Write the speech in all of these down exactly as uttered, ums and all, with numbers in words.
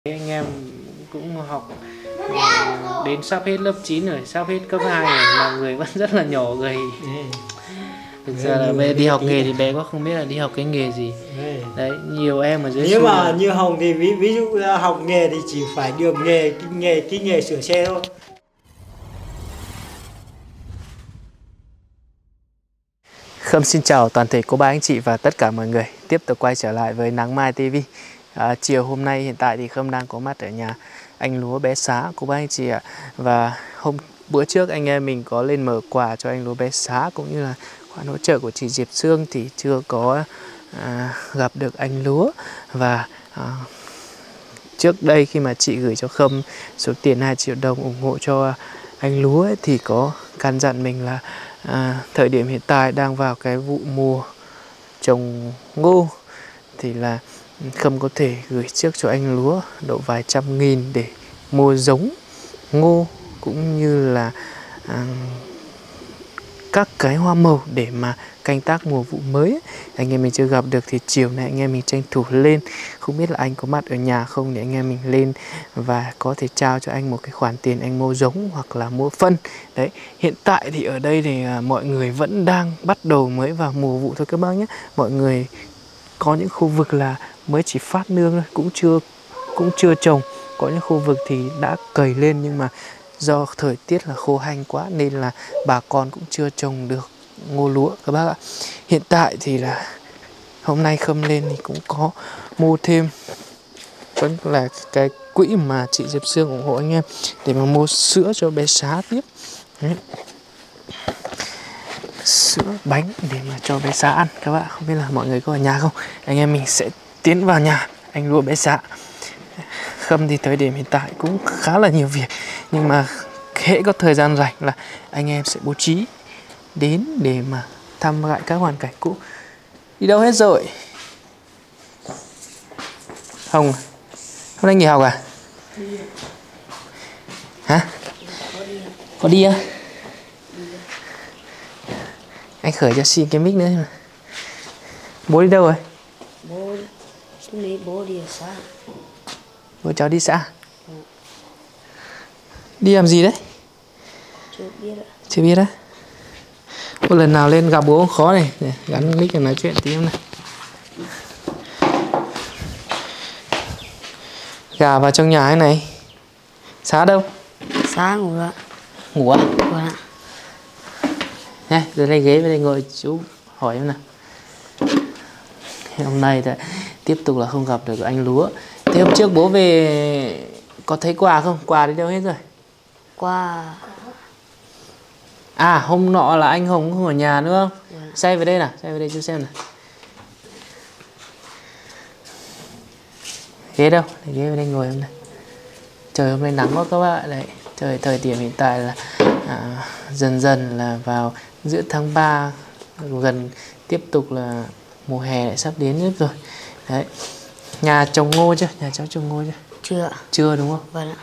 Anh em cũng học đến sắp hết lớp chín rồi, sắp hết cấp hai rồi mà người vẫn rất là nhỏ gầy. Thực ra là bé đi học nghề thì bé có không biết là đi học cái nghề gì. Đấy, nhiều em ở dưới nếu mà là... như Hồng thì ví, ví dụ học nghề thì chỉ phải được nghề cái nghề cái nghề sửa xe thôi. Khâm xin chào toàn thể cô bác anh chị và tất cả mọi người. Tiếp tục quay trở lại với Nắng Mai ti vi. à, Chiều hôm nay hiện tại thì Khâm đang có mặt ở nhà anh Lúa bé Xá cô bác anh chị ạ. Và hôm bữa trước anh em mình có lên mở quà cho anh Lúa bé Xá cũng như là khoản hỗ trợ của chị Diệp Sương thì chưa có à, gặp được anh Lúa. Và à, trước đây khi mà chị gửi cho Khâm số tiền hai triệu đồng ủng hộ cho anh Lúa ấy, thì có căn dặn mình là à, thời điểm hiện tại đang vào cái vụ mùa trồng ngô thì là Khâm có thể gửi trước cho anh Lúa độ vài trăm nghìn để mua giống ngô cũng như là à, các cái hoa màu để mà canh tác mùa vụ mới ấy. Anh em mình chưa gặp được thì chiều nay anh em mình tranh thủ lên, không biết là anh có mặt ở nhà không để anh em mình lên và có thể trao cho anh một cái khoản tiền anh mua giống hoặc là mua phân. Đấy, hiện tại thì ở đây thì à, mọi người vẫn đang bắt đầu mới vào mùa vụ thôi các bác nhé. Mọi người có những khu vực là mới chỉ phát nương thôi, cũng chưa cũng chưa trồng. Có những khu vực thì đã cày lên nhưng mà do thời tiết là khô hanh quá nên là bà con cũng chưa trồng được ngô lúa các bác ạ. Hiện tại thì là hôm nay Khâm lên thì cũng có mua thêm vẫn là cái quỹ mà chị Diệp Sương ủng hộ anh em để mà mua sữa cho bé Xá tiếp. Đấy, sữa bánh để mà cho bé Xá ăn các bạn. Không biết là mọi người có ở nhà không, anh em mình sẽ tiến vào nhà anh Lúa bé Xá. Khâm thì thời điểm hiện tại cũng khá là nhiều việc, nhưng mà hễ có thời gian rảnh là anh em sẽ bố trí đến để mà thăm lại các hoàn cảnh cũ. Đi đâu hết rồi? Hồng, hôm nay nghỉ học à? Hả? Có đi à? Anh Khởi cho xin cái mic nữa mà. Bố đi đâu rồi? Bố đi, bố đi xã. Bố cháu đi xã? Ừ. Đi làm gì đấy? Chưa biết ạ. Chưa biết á? Một lần nào lên gặp bố cũng khó này. Để gắn mic để nói chuyện tí em này. Gà vào trong nhà thế này. Xá đâu? Xá ngủ ạ. Ngủ à? Vâng ạ. Này, rồi đây ghế về đây ngồi chú hỏi em nào. Hôm nay thì tiếp tục là không gặp được anh Lúa. Thế hôm trước bố về có thấy quà không? Quà đi đâu hết rồi? Qua. À, hôm nọ là anh Hồng không ở nhà nữa không? Vâng. Xe về đây nào, xe về đây chú xem nào. Ghế đâu? Để ghế về đây ngồi em này. Trời hôm nay nắng quá các bạn. Đấy, trời thời điểm hiện tại là à, dần dần là vào giữa tháng ba, gần tiếp tục là mùa hè lại sắp đến nữa rồi. Đấy. Nhà trồng ngô chưa? Nhà cháu trồng ngô chưa? Chưa ạ. Chưa đúng không? Vâng ạ.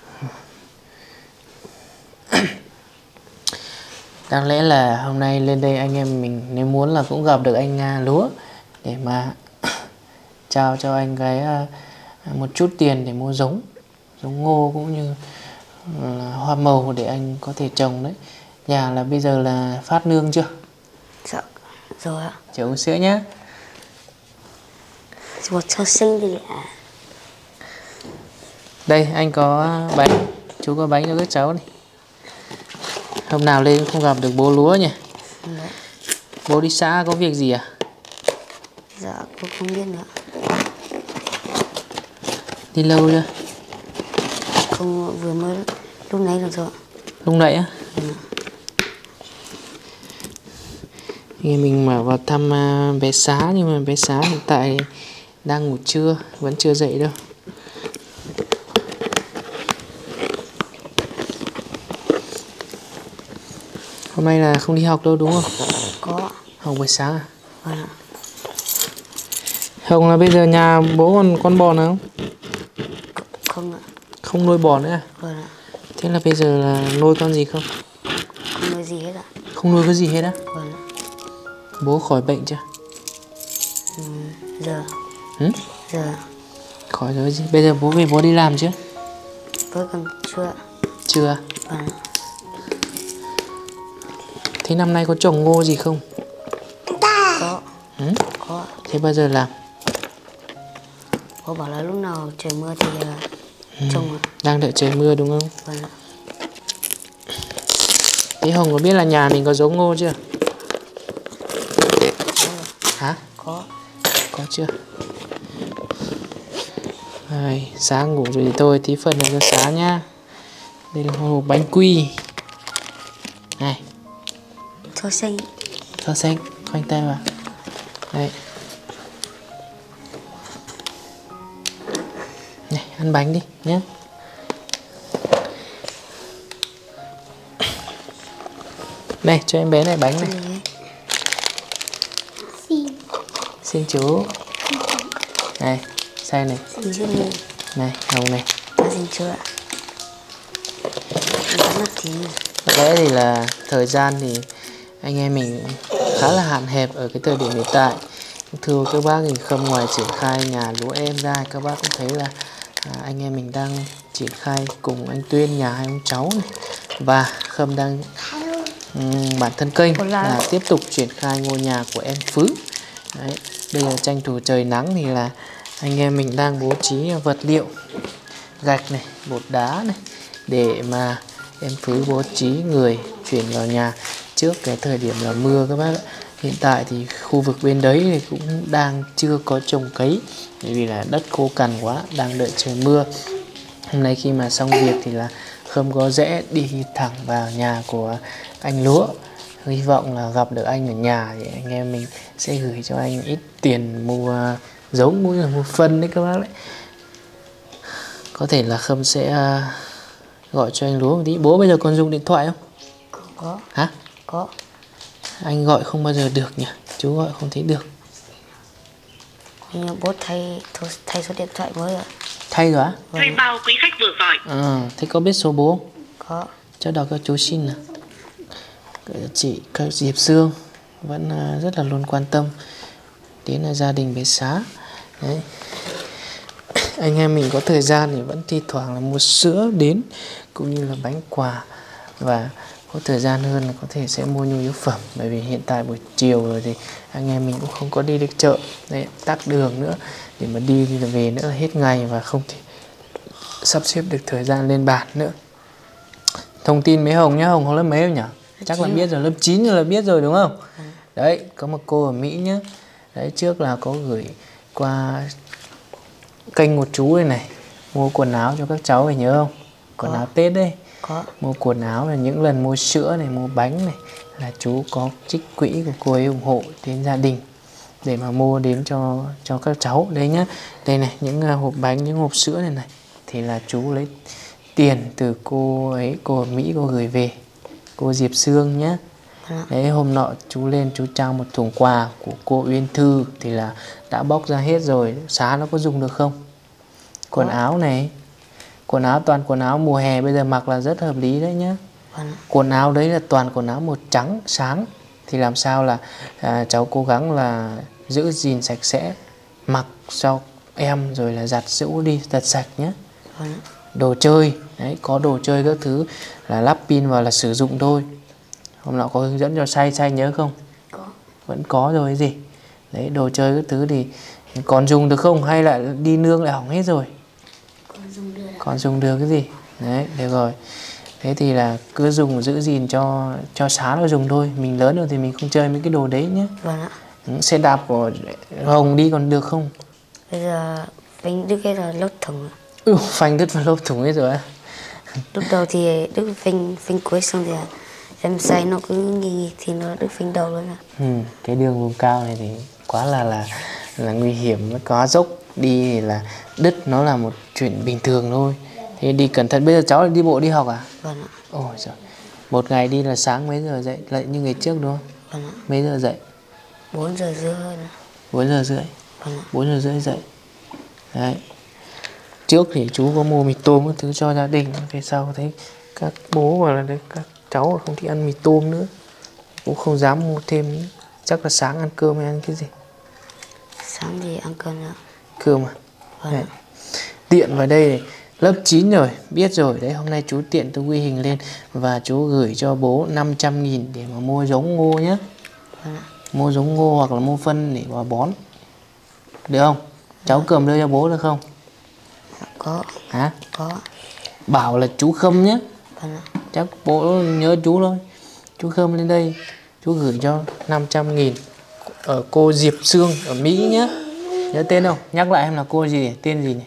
Đáng lẽ là hôm nay lên đây anh em mình nếu muốn là cũng gặp được anh Lúa để mà trao cho anh cái một chút tiền để mua giống giống ngô cũng như là hoa màu để anh có thể trồng đấy. Nhà là bây giờ là phát nương chưa? Dạ rồi ạ. Chờ uống sữa nhá. Một cho sinh đi ạ. Đây anh có bánh, chú có bánh cho các cháu này. Hôm nào lên không gặp được bố Lúa nhỉ? Đấy. Bố đi xã có việc gì à? Dạ cô không biết nữa. Đi lâu chưa? Không, vừa mới lúc nãy được rồi. Lúc nãy á? Ừ. Thì mình mà vào thăm bé Xá nhưng mà bé Xá hiện tại đang ngủ trưa, vẫn chưa dậy đâu. Hôm nay là không đi học đâu đúng không? Có. Học buổi sáng à? Vâng ạ. Hồng là bây giờ nhà bố còn con bò nào không? Không ạ. Không nuôi bò nữa à? Vâng ạ. Thế là bây giờ là nuôi con gì không? Không nuôi gì hết ạ. Không nuôi cái gì hết á? Vâng ạ. Bố khỏi bệnh chưa? Ừ, giờ. Ừ? Giờ. Khỏi rồi gì. Bây giờ bố về bố đi làm chưa? Bố còn chưa. Chưa. Vâng. Thế năm nay có trồng ngô gì không? Có. Ừ? Có. Thế bao giờ làm? Bố bảo là lúc nào trời mưa thì uh, Ừ. trồng ạ. Đang đợi trời mưa đúng không? Vâng. Thế Hồng có biết là nhà mình có giống ngô chưa? Hả? Có. Có chưa? Rồi, sáng ngủ rồi thì thôi, tí phần này cho sáng nhá. Đây là hộp bánh quy. Này, Cho xanh. cho xanh, khoanh tay vào. Đây. Này, ăn bánh đi nhé. Này, cho em bé này bánh này. Xin. Xin chú. Này, xay này. Xin chú mình. Này, Hồng này. Xin chú ạ. Có lẽ thì là thời gian thì anh em mình khá là hạn hẹp ở cái thời điểm hiện tại. Thưa các bác thì không ngoài triển khai nhà lúa em ra, các bác cũng thấy là à, anh em mình đang triển khai cùng anh Tuyên nhà hai ông cháu này. Và Khâm đang um, bản thân kênh là tiếp tục triển khai ngôi nhà của em Phứ. Đấy, bây giờ tranh thủ trời nắng thì là anh em mình đang bố trí vật liệu gạch này, bột đá này để mà em Phứ bố trí người chuyển vào nhà trước cái thời điểm là mưa các bác ạ. Hiện tại thì khu vực bên đấy thì cũng đang chưa có trồng cấy bởi vì là đất khô cằn quá, đang đợi trời mưa. Hôm nay khi mà xong việc thì là không có rẽ đi thẳng vào nhà của anh Lúa. Hy vọng là gặp được anh ở nhà thì anh em mình sẽ gửi cho anh ít tiền mua giống, mua mua phân đấy các bác đấy. Có thể là Khâm sẽ gọi cho anh Lúa một tí. Bố bây giờ còn dùng điện thoại không? Có. Hả? Có. Anh gọi không bao giờ được nhỉ? Chú gọi không thấy được. Nhưng bố thay thay số điện thoại mới ạ. Thay rồi á? Thuê bao quý khách vừa gọi. À, thế có biết số bố không? Có. Cho đọc cho chú xin nào. Chị các Diệp Sương vẫn rất là luôn quan tâm đến gia đình bé Xá. Đấy. Anh em mình có thời gian thì vẫn thi thoảng là mua sữa đến cũng như là bánh quà, và có thời gian hơn là có thể sẽ mua nhu yếu phẩm, bởi vì hiện tại buổi chiều rồi thì anh em mình cũng không có đi được chợ. Đấy, tắc đường nữa để mà đi đi về nữa là hết ngày và không thể sắp xếp được thời gian lên bàn nữa. Thông tin mấy Hồng nhá. Hồng học lớp mấy không nhỉ? Chắc là biết rồi, lớp chín rồi là biết rồi đúng không? Ừ. Đấy, có một cô ở Mỹ nhá. Đấy, trước là có gửi qua kênh một chú này này, mua quần áo cho các cháu, phải nhớ không? Quần áo Tết đấy. Có. Mua quần áo là những lần mua sữa này, mua bánh này là chú có trích quỹ của cô ấy ủng hộ đến gia đình để mà mua đến cho cho các cháu đấy nhá. Đây này, những hộp bánh, những hộp sữa này này thì là chú lấy tiền từ cô ấy, cô ở Mỹ cô gửi về, cô Diệp Sương nhá. Đấy, hôm nọ chú lên chú trao một thùng quà của cô Uyên Thư thì là đã bóc ra hết rồi. Xá nó có dùng được không? Quần áo này, quần áo toàn quần áo mùa hè bây giờ mặc là rất hợp lý đấy nhá. Quần áo đấy là toàn quần áo màu trắng sáng thì làm sao là à, cháu cố gắng là giữ gìn sạch sẽ, mặc cho em rồi là giặt giũ đi thật sạch nhé. Đồ chơi đấy, có đồ chơi các thứ là lắp pin vào là sử dụng thôi. Hôm nọ có hướng dẫn cho xay, xay nhớ không? Có. Vẫn có rồi gì. Đấy, đồ chơi các thứ thì còn dùng được không hay là đi nương lại hỏng hết rồi? Còn dùng được. Còn dùng được cái gì? Đấy, được rồi. Thế thì là cứ dùng giữ gìn cho cho Xá nó dùng thôi. Mình lớn rồi thì mình không chơi mấy cái đồ đấy nhé. Vâng ạ. Xe đạp của Hồng đi còn được không? Bây giờ phanh đứt cái là lốp thùng. Ừ, phanh đứt vào lốp thùng hết rồi á. Lúc đầu thì đứt phanh phanh cuối xong thì em say nó cứ nghi nghi thì nó đứt phanh đầu luôn ạ. Ừ, cái đường vùng cao này thì quá là là là nguy hiểm, nó có dốc đi thì là đứt nó là một chuyện bình thường thôi. Thế đi cẩn thận. Bây giờ cháu là đi bộ đi học à? Vâng ạ. Ôi trời. Một ngày đi là sáng mấy giờ dậy? Lại như ngày trước đúng không? Vâng ạ. Mấy giờ dậy? bốn giờ rưỡi hơn. bốn giờ rưỡi. Vâng ạ. bốn giờ rưỡi dậy. Đấy. Trước thì chú có mua mì tôm các thứ cho gia đình. Về sau thấy các bố và là đấy, các cháu không thích ăn mì tôm nữa, cũng không dám mua thêm nữa. Chắc là sáng ăn cơm hay ăn cái gì? Sáng thì ăn cơm ạ. Cơm à? Vâng. Đấy. tiện vào đây này. Lớp chín rồi, biết rồi. Đấy, hôm nay chú tiện tôi ghi hình lên. Và chú gửi cho bố năm trăm nghìn để mà mua giống ngô nhé. Vâng ạ. Mua giống ngô hoặc là mua phân để vào bón. Được không? Cháu cầm đưa cho bố được không? Có. Hả? Có. Bảo là chú Khâm nhé. Vâng ạ. Chắc bố nhớ chú thôi. Chú Khâm lên đây. Chú gửi cho năm trăm nghìn. Ở cô Diệp Sương ở Mỹ nhé. Nhớ tên không? Nhắc lại em là cô gì? Tên gì nhỉ?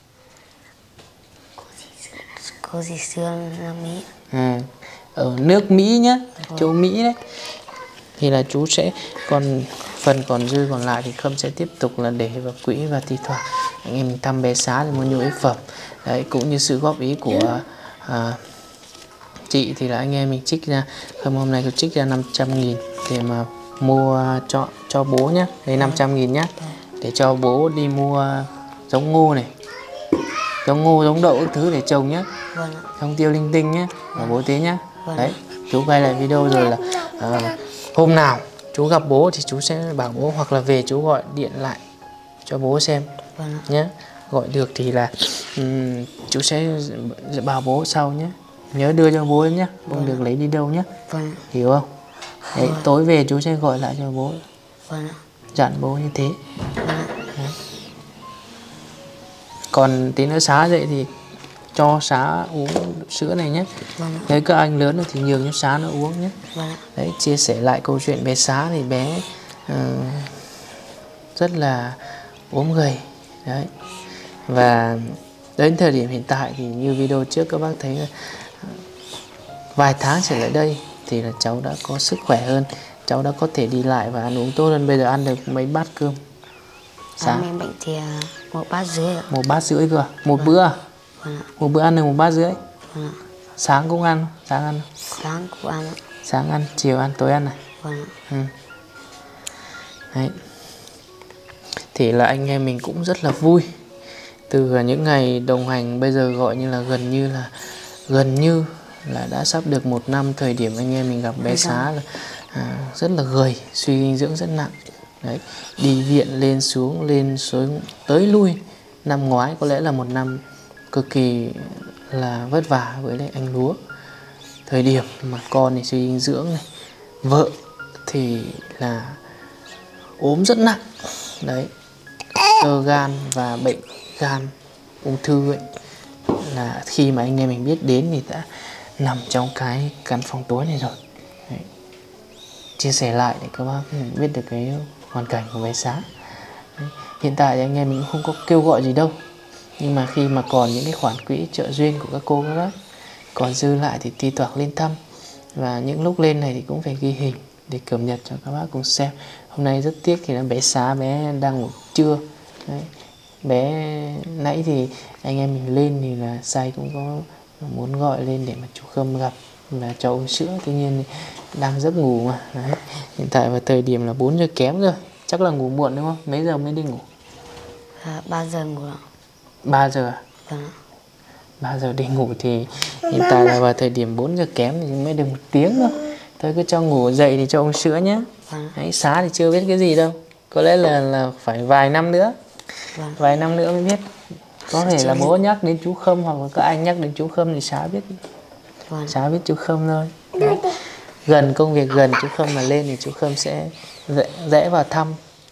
Cô dì Sương là Mỹ. À, ở nước Mỹ nhé. Châu Mỹ đấy. Thì là chú sẽ còn phần còn dư còn lại thì Khâm sẽ tiếp tục là để vào quỹ, và thi thoảng anh em mình thăm bé Xá để mua nhu yếu phẩm. Đấy, cũng như sự góp ý của à, chị thì là anh em mình trích ra, Khâm hôm nay có trích ra năm trăm nghìn để mà mua cho cho bố nhé. Đây năm trăm nghìn nhé. Để cho bố đi mua giống ngô này, giống ngô, giống đậu các thứ để trồng nhé. Vâng ạ. Giống tiêu linh tinh nhé. Và bố tí nhé. Vâng. Đấy, chú quay lại video rồi là à, hôm nào chú gặp bố thì chú sẽ bảo bố, hoặc là về chú gọi điện lại cho bố xem. Vâng ạ. Nhé. Gọi được thì là um, chú sẽ bảo bố sau nhé. Nhớ đưa cho bố nhé, không Vâng. được lấy đi đâu nhé. Vâng. Hiểu không? Đấy, Vâng. tối về chú sẽ gọi lại cho bố, Vâng ạ. dặn bố như thế. Vâng ạ. Đấy. Còn tí nữa Xá dậy thì cho Xá uống sữa này nhé. Vâng ạ. Nếu các anh lớn rồi thì nhường cho Xá nó uống nhé. Vâng ạ. Đấy, chia sẻ lại câu chuyện bé Xá thì bé uh, rất là ốm gầy. Đấy. Và đến thời điểm hiện tại thì như video trước các bác thấy là vài tháng trở lại đây thì là cháu đã có sức khỏe hơn, cháu đã có thể đi lại và ăn uống tốt hơn. Bây giờ ăn được mấy bát cơm Sáng em bệnh thì à, một bát rưỡi ạ. Một bát rưỡi cơ à? Một bữa à? Vâng ạ. Một bữa ăn được một bát rưỡi. Vâng ạ. Sáng cũng ăn, sáng ăn Sáng cũng ăn ạ. sáng ăn, chiều ăn, tối ăn này. Vâng ạ. Ừ. Đấy. Thì là anh em mình cũng rất là vui. Từ những ngày đồng hành bây giờ gọi như là gần như là gần như là đã sắp được một năm. Thời điểm anh em mình gặp bé Xá là à, rất là gầy, suy dinh dưỡng rất nặng. Đấy, đi viện lên xuống lên xuống tới lui. Năm ngoái có lẽ là một năm cực kỳ là vất vả với lại anh Lúa. Thời điểm mà con thì suy dinh dưỡng này, vợ thì là ốm rất nặng. Đấy, xơ gan và bệnh gan, ung thư ấy, là khi mà anh em mình biết đến thì đã nằm trong cái căn phòng tối này rồi. Đấy. Chia sẻ lại để các bác biết được cái hoàn cảnh của bé Xá. Đấy. Hiện tại thì anh em mình không có kêu gọi gì đâu, nhưng mà khi mà còn những cái khoản quỹ trợ duyên của các cô các bác còn dư lại thì thi thoảng lên thăm. Và những lúc lên này thì cũng phải ghi hình để cập nhật cho các bác cùng xem. Hôm nay rất tiếc thì là bé Xá bé đang ngủ trưa. Đấy. Bé nãy thì anh em mình lên thì là Say cũng có muốn gọi lên để mà chú Khâm gặp và cho uống sữa, tuy nhiên đang giấc ngủ mà. Đấy. Hiện tại vào thời điểm là bốn giờ kém rồi, chắc là ngủ muộn đúng không? Mấy giờ mới đi ngủ? À, ba giờ ngủ ạ. Ba giờ à? Vâng ạ. ba giờ đi ngủ thì hiện tại là vào thời điểm bốn giờ kém thì mới được một tiếng thôi. Thôi cứ cho ngủ dậy thì cho uống sữa nhé. Vâng. Đấy, Xá thì chưa biết cái gì đâu, có lẽ là là phải vài năm nữa. Vâng. Vài năm nữa mới biết. Có thể là bố nhắc đến chú Khâm hoặc là các anh nhắc đến chú Khâm thì Xá biết. Vâng. Xá biết chú Khâm thôi. Đấy. Gần công việc gần chú Khâm mà lên thì chú Khâm sẽ rẽ, rẽ vào thăm.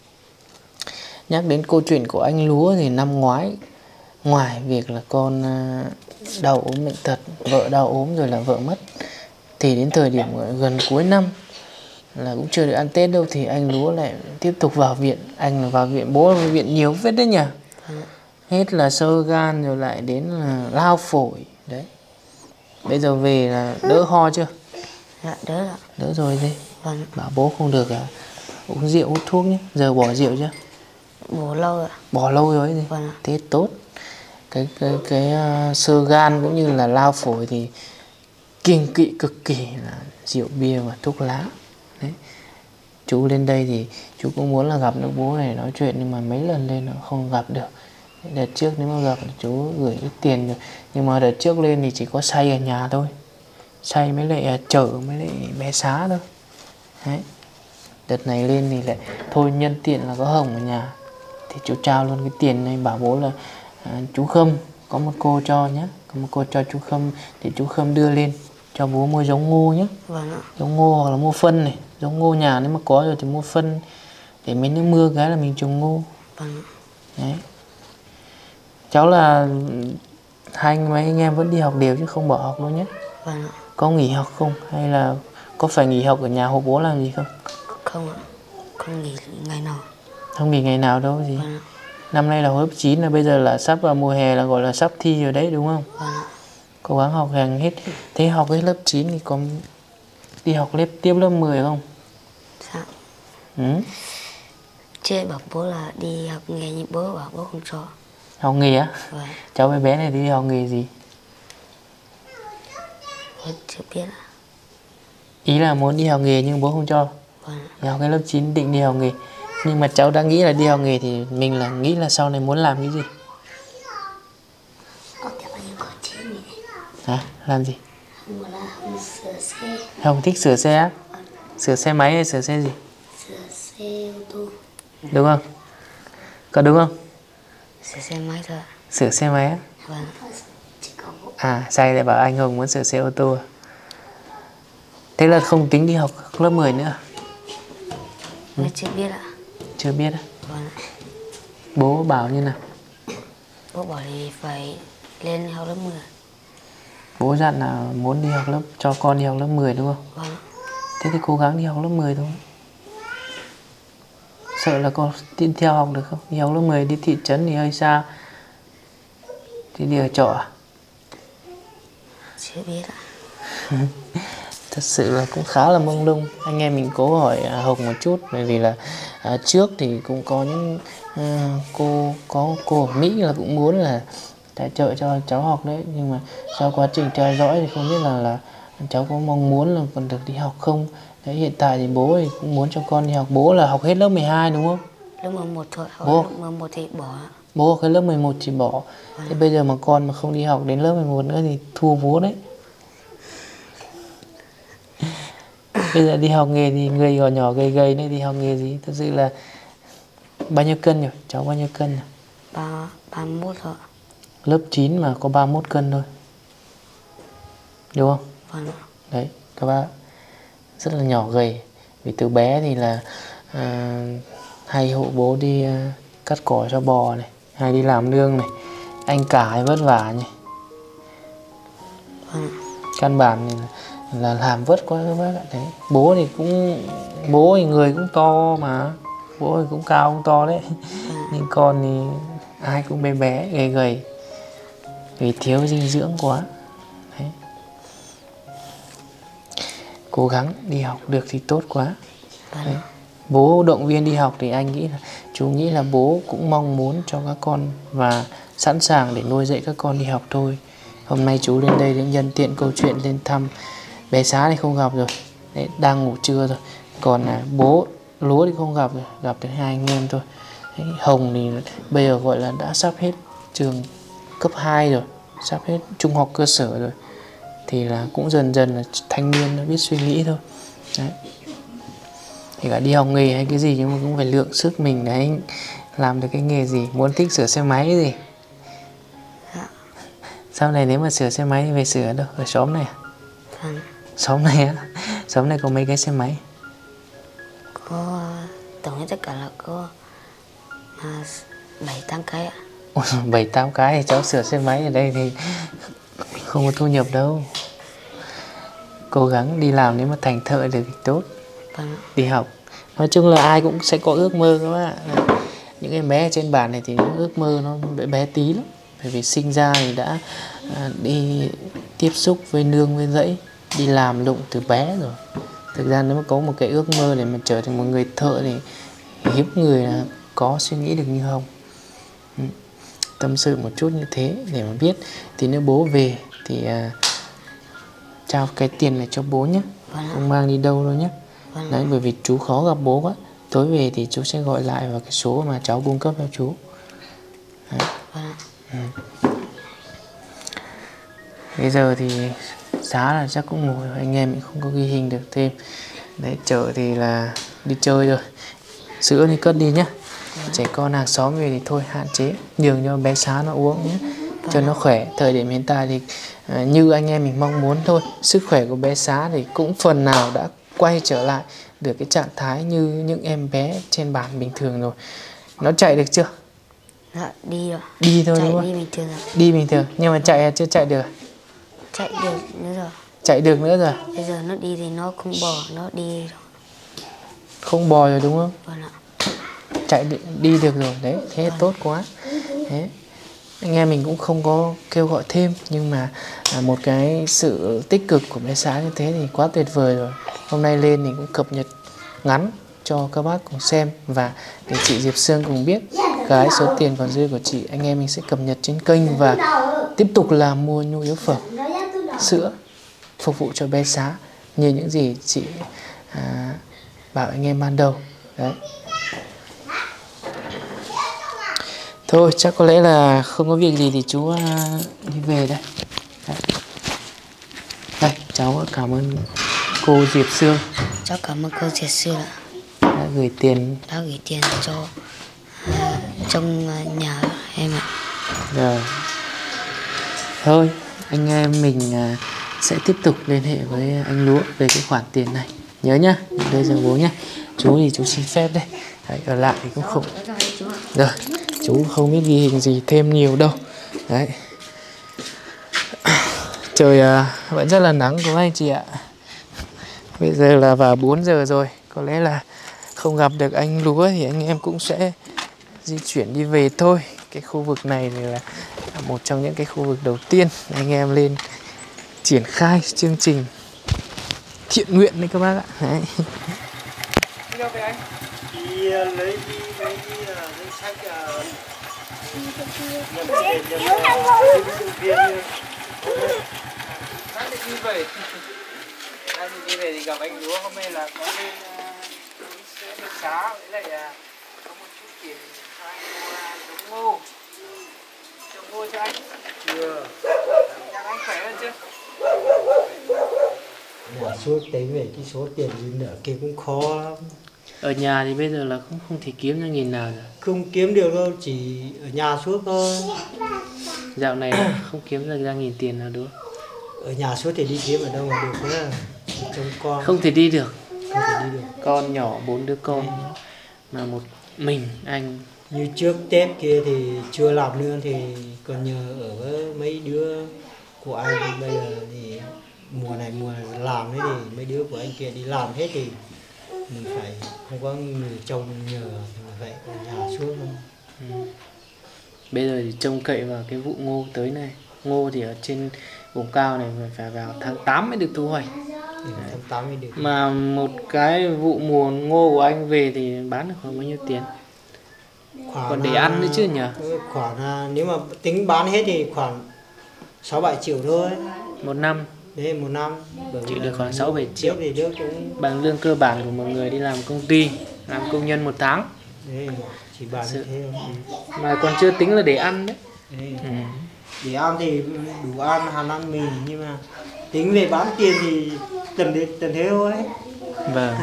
Nhắc đến câu chuyện của anh Lúa thì năm ngoái, ngoài việc là con đau ốm bệnh tật, vợ đau ốm rồi là vợ mất, thì đến thời điểm gần cuối năm là cũng chưa được ăn Tết đâu thì anh Lúa lại tiếp tục vào viện. Anh là vào viện, bố vào viện nhiều vết đấy nhỉ. Vâng. Hết là xơ gan rồi lại đến là lao phổi. Đấy. Bây giờ về là đỡ ho chưa? Dạ đỡ ạ. Đỡ rồi đi. Vâng. Bảo bố không được à, uống rượu hút thuốc nhé. Giờ bỏ rượu chưa? Bố lâu ạ. Bỏ lâu rồi gì. Vâng. Thế tốt. Cái cái cái uh, xơ gan cũng như là lao phổi thì kiêng kỵ cực kỳ là rượu bia và thuốc lá. Đấy. Chú lên đây thì chú cũng muốn là gặp được bố này nói chuyện, nhưng mà mấy lần lên nó không gặp được. Đợt trước nếu mà gặp thì chú gửi ít tiền rồi, nhưng mà đợt trước lên thì chỉ có Say ở nhà thôi. Say mới lại chở mới lại bé Xá thôi. Đấy. Đợt này lên thì lại thôi nhân tiện là có Hồng ở nhà thì chú trao luôn cái tiền này, bảo bố là à, chú Khâm có một cô cho nhé, có một cô cho chú Khâm để chú Khâm đưa lên cho bố mua giống ngô nhé. Vâng ạ. Giống ngô hoặc là mua phân này, giống ngô nhà nếu mà có rồi thì mua phân để mấy nước mưa cái là mình trồng ngô. Vâng. Đấy. Cháu là hai mấy anh em vẫn đi học đều chứ không bỏ học đâu nhé. Vâng ạ. Có nghỉ học không hay là có phải nghỉ học ở nhà hộ bố làm gì không? Không ạ, không nghỉ ngày nào. Không nghỉ ngày nào đâu gì. Vâng ạ. Năm nay là lớp chín là bây giờ là sắp vào mùa hè là gọi là sắp thi rồi đấy đúng không? Vâng ạ. Cố gắng học hành hết. Thế học hết lớp chín thì có đi học tiếp tiếp lớp mười không? Dạ. Ừ? Chị bảo bố là đi học nghề nhưng bố bảo bố không cho. Học nghề á? Vâng. Cháu bé bé này đi học nghề gì? Bố chưa biết ạ. Ý là muốn đi học nghề nhưng bố không cho. Vâng. Thì học cái lớp chín định đi học nghề. Nhưng mà cháu đang nghĩ là đi học nghề thì mình là nghĩ là sau này muốn làm cái gì? Hả? Làm gì? Sửa xe. Không thích sửa xe á? Sửa xe máy hay sửa xe gì? Sửa xe ô tô. Đúng không? Có đúng không? Sửa xe máy thôi ạ. Sửa xe máy á? Vâng. À, sai lại bảo anh Hùng muốn sửa xe ô tô. Thế là không tính đi học lớp mười nữa? Bố chưa biết ạ. Chưa biết á? Vâng. Bố bảo như nào? Bố bảo thì phải lên học lớp mười. Bố dặn là muốn đi học lớp, cho con đi học lớp mười đúng không? Vâng. Thế thì cố gắng đi học lớp mười thôi. Sợ là con đi theo học được không? Đi học lớp mười đi thị trấn thì hơi xa. Thì đi ở trọ à? Chưa biết ạ. Thật sự là cũng khá là mông lung. Anh em mình cố hỏi Hồng một chút. Bởi vì là à, trước thì cũng có những à, cô có cô ở Mỹ là cũng muốn là tài trợ cho cháu học đấy. Nhưng mà sau quá trình theo dõi thì không biết là là cháu có mong muốn là còn được đi học không. Đấy, hiện tại thì bố thì cũng muốn cho con đi học. Bố là học hết lớp mười hai đúng không? Lớp mười một thôi. Bố. Lớp mười một thì bỏ ạ. Bố học hết lớp mười một chỉ bỏ. À. Thế bây giờ mà con mà không đi học đến lớp mười một nữa thì thua bố đấy. Bây giờ đi học nghề thì người nhỏ nhỏ gầy gầy này đi học nghề gì? Thật sự là bao nhiêu cân rồi? Cháu bao nhiêu cân rồi? Ba, ba mươi mốt thôi ạ. Lớp chín mà có ba mươi mốt cân thôi. Đúng không? Vâng ạ. Đấy, các bác rất là nhỏ gầy. Vì từ bé thì là à, hay hộ bố đi à, cắt cỏ cho bò này, hay đi làm nương này. Anh cả vất vả nhỉ. Vâng ạ. Căn bản thì là làm vất quá các bác ạ. Đấy. Bố thì cũng bố thì người cũng to mà, bố thì cũng cao cũng to đấy. Nhưng con thì ai cũng bé bé gầy gầy vì thiếu dinh dưỡng quá. Đấy. Cố gắng đi học được thì tốt quá. Đấy. Bố động viên đi học thì anh nghĩ là chú nghĩ là bố cũng mong muốn cho các con và sẵn sàng để nuôi dạy các con đi học thôi. Hôm nay chú lên đây để nhân tiện câu chuyện lên thăm bé Xá thì không gặp rồi. Đấy, đang ngủ trưa rồi. Còn à, bố Lúa thì không gặp rồi, gặp được hai anh em thôi. Đấy, Hồng thì bây giờ gọi là đã sắp hết trường cấp hai rồi, sắp hết trung học cơ sở rồi. Thì là cũng dần dần là thanh niên nó biết suy nghĩ thôi. Đấy. Thì cả đi học nghề hay cái gì nhưng mà cũng phải lượng sức mình đấy, làm được cái nghề gì. Muốn thích sửa xe máy gì? Dạ. Sau này nếu mà sửa xe máy thì về sửa ở đâu? Ở xóm này à? Vâng. Xóm này á? Xóm này có mấy cái xe máy? Có tổng hết tất cả là có à, bảy tám cái ạ. Bảy tám cái thì cháu sửa xe máy ở đây thì không có thu nhập đâu. Cố gắng đi làm nếu mà thành thợ được thì tốt. Vâng. Đi học. Nói chung là ai cũng sẽ có ước mơ các bạn. Những em bé ở trên bản này thì những ước mơ nó bé, bé tí lắm. Bởi vì sinh ra thì đã à, đi tiếp xúc với nương với rẫy, đi làm lụng từ bé rồi. Thực ra nếu mà có một cái ước mơ để mà trở thành một người thợ thì hiếm người là có suy nghĩ được như Hồng. Ừ. Tâm sự một chút như thế để mà biết. Thì nếu bố về thì à, trao cái tiền này cho bố nhé. Vâng. Không mang đi đâu đâu nhé. Vâng. Đấy, bởi vì chú khó gặp bố quá. Tối về thì chú sẽ gọi lại vào cái số mà cháu cung cấp cho chú. Đấy. Vâng. Ừ. Bây giờ thì Xá là chắc cũng ngồi rồi, anh em mình không có ghi hình được thêm. Đấy, chợ thì là đi chơi rồi. Sữa thì cất đi nhá. Trẻ con hàng xóm về thì thôi hạn chế, nhường cho bé Xá nó uống nhé, cho nó khỏe. Thời điểm hiện tại thì à, như anh em mình mong muốn thôi, sức khỏe của bé Xá thì cũng phần nào đã quay trở lại được cái trạng thái như những em bé trên bản bình thường rồi. Nó chạy được chưa? Dạ đi rồi. Đi thôi chạy đúng không? đi bình thường rồi. Đi bình thường, nhưng mà chạy là chưa chạy được. Chạy được nữa rồi. Chạy được nữa rồi. Bây giờ nó đi thì nó không bò, nó đi rồi. Không bò rồi đúng không? Vâng ạ. Chạy đi, đi được rồi đấy, thế vâng. Tốt quá. Thế anh em mình cũng không có kêu gọi thêm, nhưng mà à, một cái sự tích cực của bé Xá như thế thì quá tuyệt vời rồi. Hôm nay lên thì cũng cập nhật ngắn cho các bác cùng xem, và để chị Diệp Sương cùng biết cái số tiền còn dư của chị, anh em mình sẽ cập nhật trên kênh và tiếp tục là mua nhu yếu phẩm, sữa phục vụ cho bé Xá như những gì chị à, bảo anh em ban đầu đấy. Thôi chắc có lẽ là không có việc gì thì chú uh, đi về đây. Đấy. Đây cháu cảm ơn cô Diệp Sương. Cháu cảm ơn cô Diệp Sương ạ. Đã gửi tiền. Đã gửi tiền cho uh, trong uh, nhà em ạ. Rồi. Thôi anh em mình uh, sẽ tiếp tục liên hệ với anh Lúa về cái khoản tiền này. Nhớ nhá, bây giờ bố nhá. Chú thì chú xin phép đây. Đấy, ở lại thì cũng không. Rồi. Chú không biết ghi hình gì thêm nhiều đâu. Đấy. Trời uh, vẫn rất là nắng của anh chị ạ. Bây giờ là vào bốn giờ rồi. Có lẽ là không gặp được anh Lúa thì anh em cũng sẽ di chuyển đi về thôi. Cái khu vực này thì là một trong những cái khu vực đầu tiên anh em lên triển khai chương trình thiện nguyện đấy các bác ạ. Đấy. Đi đâu về anh? Đi lấy đi lấy đi danh sách nhận tiền nhận viên viên. Đang định đi về. Đang định đi về thì gặp anh Lúa, hôm nay là có lên xe Bé Xá với lại có một chút tiền cho anh mua giống ngô. Trồng ngô cho anh. Chưa. Nhà anh khỏe hơn chưa? Bỏ suốt tính về cái số tiền gì nữa kia cũng khó lắm. Ở nhà thì bây giờ là không không thể kiếm ra nghìn nào rồi. Không kiếm được đâu, chỉ ở nhà suốt thôi. Dạo này không kiếm được ra nghìn tiền nào đúng không? Ở nhà suốt thì đi kiếm ở đâu mà được nữa. Trông con. Không thể đi được. Không thể đi được. Con nhỏ bốn đứa con mà một mình anh. Như trước Tết kia thì chưa làm nữa thì còn nhờ ở với mấy đứa của anh. Bây giờ thì mùa này mùa này làm thế thì mấy đứa của anh kia đi làm hết thì mình phải không có người trông nhờ thì vậy ở nhà suốt thôi. Ừ. Bây giờ thì trông cậy vào cái vụ ngô tới này. Ngô thì ở trên vùng cao này phải vào tháng tám mới được thu hoạch. Tháng tám mới được. Mà một cái vụ mùa ngô của anh về thì bán được khoảng bao nhiêu tiền? Khoảng Còn để ăn nữa chứ nhỉ? Khoảng nếu mà tính bán hết thì khoảng sáu bảy triệu thôi. Một năm. Đấy, một năm. Chỉ được khoảng sáu bảy triệu. Thì đứa cũng bằng lương cơ bản của một người đi làm công ty, làm công nhân một tháng. Đấy, chỉ bán như thế thôi. Mà còn chưa tính là để ăn đấy. Đấy. Ừ. Để ăn thì đủ ăn, hàng ăn mì, nhưng mà tính về bán tiền thì tầm tầm thế thôi. Vâng.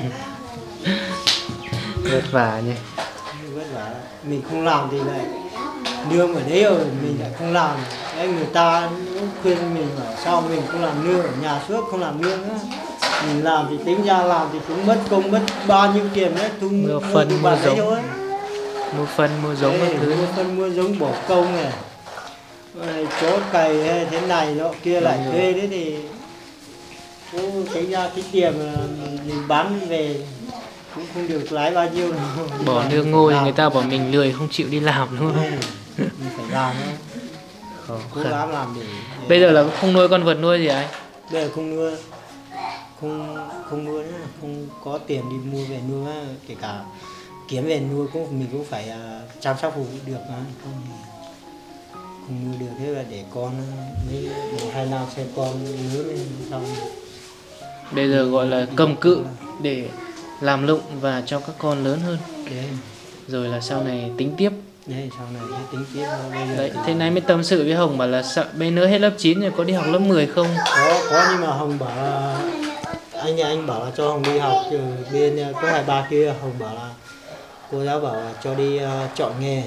Vất vả nhỉ. Vất vả. Mình không làm thì lại nương ở đấy rồi mình lại không làm. Đấy, người ta cũng khuyên mình bảo sao mình không làm nương ở nhà suốt không làm nương nữa. Mình làm thì tính ra làm thì cũng mất công mất bao nhiêu tiền đấy, thu mua phân mua, mua giống thôi. Mua phân mua giống các thứ. Mua phân mua giống bỏ công này. Rồi chỗ cày thế này đó kia lại thuê đấy thì cũng tính ra cái tiền mình bán về cũng không được lái bao nhiêu đâu. Bỏ nương ngô thì người ta bảo mình lười không chịu đi làm đúng không? Mình phải làm thôi. Cố gắng làm để, để bây giờ là không nuôi con vật nuôi gì anh? Bây giờ không nuôi, không không nuôi nữa, không có tiền đi mua về nuôi, kể cả kiếm về nuôi cũng mình cũng phải uh, chăm sóc phục vụ được mà không không nuôi được, thế là để con mấy một hai năm xem con lớn lên xong. Bây giờ gọi là cầm cự để làm lụng và cho các con lớn hơn. Đấy. Rồi là sau này tính tiếp. Đấy, sau này sẽ tính tiếp thôi. Đấy, thế này mới tâm sự với Hồng bảo là sợ bây nữa hết lớp chín rồi có đi học lớp mười không? Có, có nhưng mà Hồng bảo là anh nhà anh bảo là cho Hồng đi học, bên có hai ba kia Hồng bảo là cô giáo bảo là cho đi uh, chọn nghề.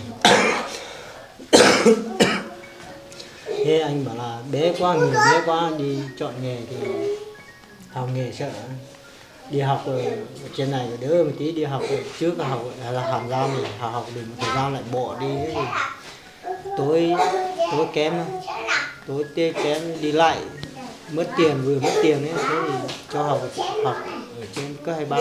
Thế anh bảo là bé quá, người bé quá, đi chọn nghề thì học nghề sợ đi học rồi trên này rồi đỡ một tí, đi học rồi trước là học là hàm răng thì học học được một thời gian lại bỏ đi thế thì tối tối kém tối tê kém đi lại mất tiền, vừa mất tiền ấy, thế thì cho học học ở trên cấp hai ba,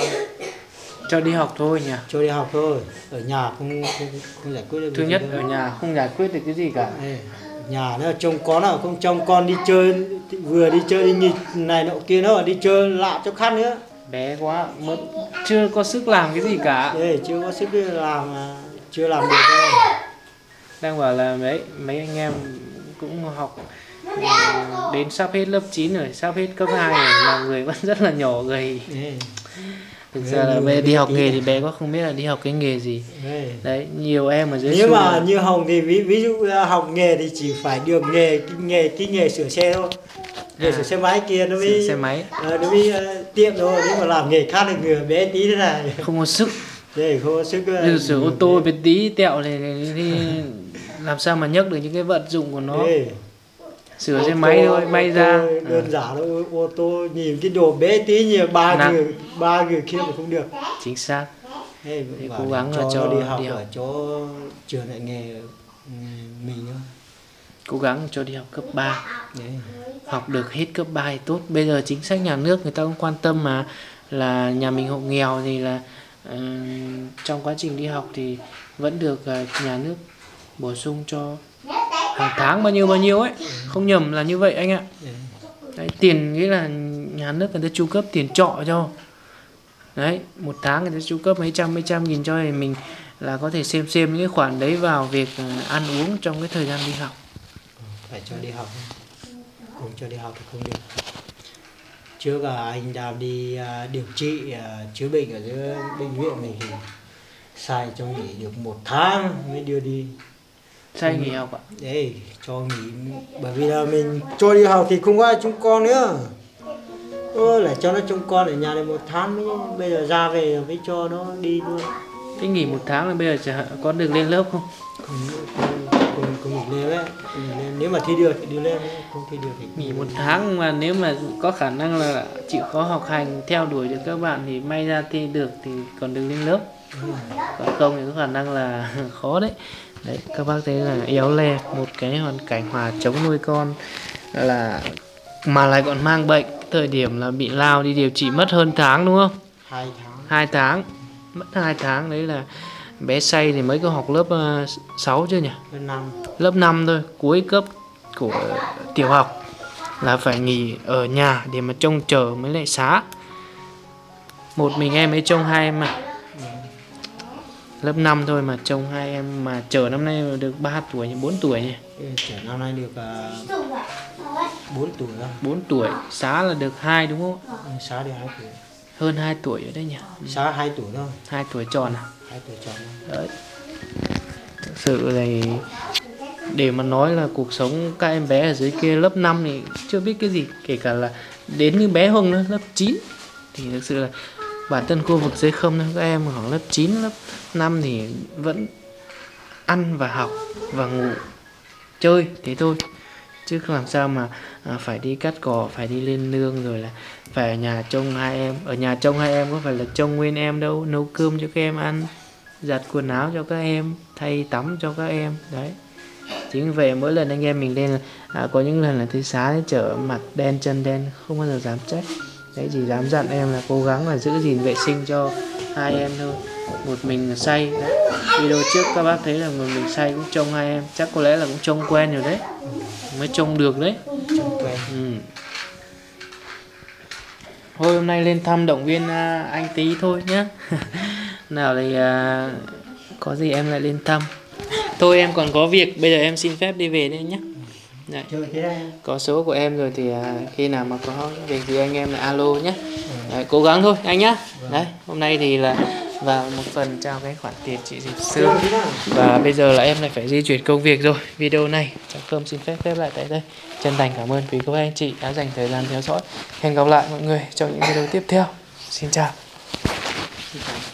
Cho đi học thôi nhỉ? cho đi học thôi, ở nhà không không, không giải quyết được. Thứ nhất ở nhà không giải quyết được cái gì cả. Ê, nhà nó trông con nào không trông con đi chơi, vừa đi chơi đi nghịch này nọ kia, nó đi chơi lạ cho khác nữa. Bé quá, mới chưa có sức làm cái gì cả. Ê, chưa có sức làm mà chưa làm được đâu. Đang bảo là mấy mấy anh em cũng học đến sắp hết lớp chín rồi, sắp hết cấp hai rồi mà người vẫn rất là nhỏ gầy. Ê. Thực ra là bé đi học nghề thì bé có không biết là đi học cái nghề gì. Ê. Đấy, nhiều em ở dưới Nếu mà là... như Hồng thì ví, ví dụ học nghề thì chỉ phải được nghề cái nghề cái nghề sửa xe thôi. Nghề À, sửa xe máy kia nó mới sửa xe máy. Uh, nó mới uh, tiện thôi. Nếu mà làm nghề khác thì người bé tí thế này. Không có sức. Thế không có sức. Như sửa ô tô bé tí tẹo này, này thì làm sao mà nhấc được những cái vận dụng của nó. Ê. Sửa xe máy thôi, may ra. Đơn À. giản thôi, ô tô nhìn cái đồ bé tí nhiều ba Nặng. người ba người kia mà không được. Chính xác. Thế Thì bảo cố gắng cho, là cho đi học đi học. ở chỗ trường dạy nghề ừ, mình thôi. Cố gắng cho đi học cấp ba. Đấy. Học được hết cấp ba thì tốt. Bây giờ chính sách nhà nước người ta cũng quan tâm mà, là nhà mình hộ nghèo thì là uh, trong quá trình đi học thì vẫn được uh, nhà nước bổ sung cho hàng tháng bao nhiêu bao nhiêu ấy, không nhầm là như vậy anh ạ. Đấy, tiền nghĩa là nhà nước người ta chu cấp tiền trọ cho. Đấy, một tháng người ta chu cấp mấy trăm mấy trăm nghìn cho thì mình là có thể xem xem những cái khoản đấy vào việc uh, ăn uống trong cái thời gian đi học. Phải cho đi học, không cho đi học thì không được. Trước là anh đang đi uh, điều trị uh, chữa bệnh ở dưới bệnh viện mình thì xài cho nghỉ được một tháng mới đưa đi. Sao nghỉ học ạ? Đấy, cho nghỉ bởi vì là mình cho đi học thì không có ai trông con nữa. Ơ lại cho nó trông con ở nhà này một tháng mới bây giờ ra về mới cho nó đi luôn. Thế nghỉ một tháng là bây giờ chả có được lên lớp không? Không, không, không nghỉ lên đấy. Nếu mà thi được thì đi lên, không thi được thì Nghỉ một tháng mà nếu mà có khả năng là chịu khó học hành theo đuổi được các bạn thì may ra thi được thì còn được lên lớp. Còn không thì có khả năng là khó đấy. Đấy, các bác thấy là éo le, một cái hoàn cảnh hòa chống nuôi con là mà lại còn mang bệnh, thời điểm là bị lao đi điều trị mất hơn tháng đúng không? hai tháng. Hai tháng, mất hai tháng đấy là bé say thì mới có học lớp uh, sáu chưa nhỉ? Lớp năm. Lớp năm thôi, cuối cấp của tiểu học là phải nghỉ ở nhà để mà trông chờ mới lại xá. Một mình em ấy trông hai em mà. Lớp năm thôi mà trông hai em mà chờ năm nay được ba tuổi, bốn tuổi nhỉ? Trẻ năm nay được uh, bốn tuổi rồi. bốn tuổi, xá là được hai đúng không? Xá được hai tuổi. Hơn hai tuổi ở đây nhỉ? Xá hai tuổi thôi. hai tuổi tròn à? hai tuổi tròn thôi. Đấy. Thực sự là để mà nói là cuộc sống các em bé ở dưới kia lớp năm thì chưa biết cái gì, kể cả là đến như bé Hồng nữa, lớp chín thì thực sự là bản thân khu vực dưới không các em khoảng lớp chín, lớp năm thì vẫn ăn và học và ngủ chơi thế thôi, chứ làm sao mà à, phải đi cắt cỏ, phải đi lên nương rồi là phải ở nhà trông hai em. Ở nhà trông hai em có phải là trông nguyên em đâu, nấu cơm cho các em ăn, giặt quần áo cho các em, thay tắm cho các em. Đấy, chính vì vậy mỗi lần anh em mình lên à, có những lần là thấy xá chở mặt đen chân đen, không bao giờ dám trách. Đấy, chỉ dám dặn em là cố gắng là giữ gìn vệ sinh cho hai em thôi. Một mình say. Đấy, video trước các bác thấy là một mình say cũng trông hai em, chắc có lẽ là cũng trông quen rồi đấy, mới trông được đấy. Trông quen. Ừ. Thôi hôm nay lên thăm động viên uh, anh tí thôi nhá. Nào thì uh, có gì em lại lên thăm. Thôi em còn có việc, bây giờ em xin phép đi về đây nhé. Đấy. Có số của em rồi thì uh, khi nào mà có việc gì anh em là alo nhé. Đấy, cố gắng thôi anh nhá. Đấy, hôm nay thì là vào một phần trao cái khoản tiền chị dịp xưa. Và bây giờ là em lại phải di chuyển công việc rồi. Video này Cháu Khâm xin phép phép lại tại đây. Chân thành cảm ơn quý cô anh chị đã dành thời gian theo dõi. Hẹn gặp lại mọi người trong những video tiếp theo. Xin chào.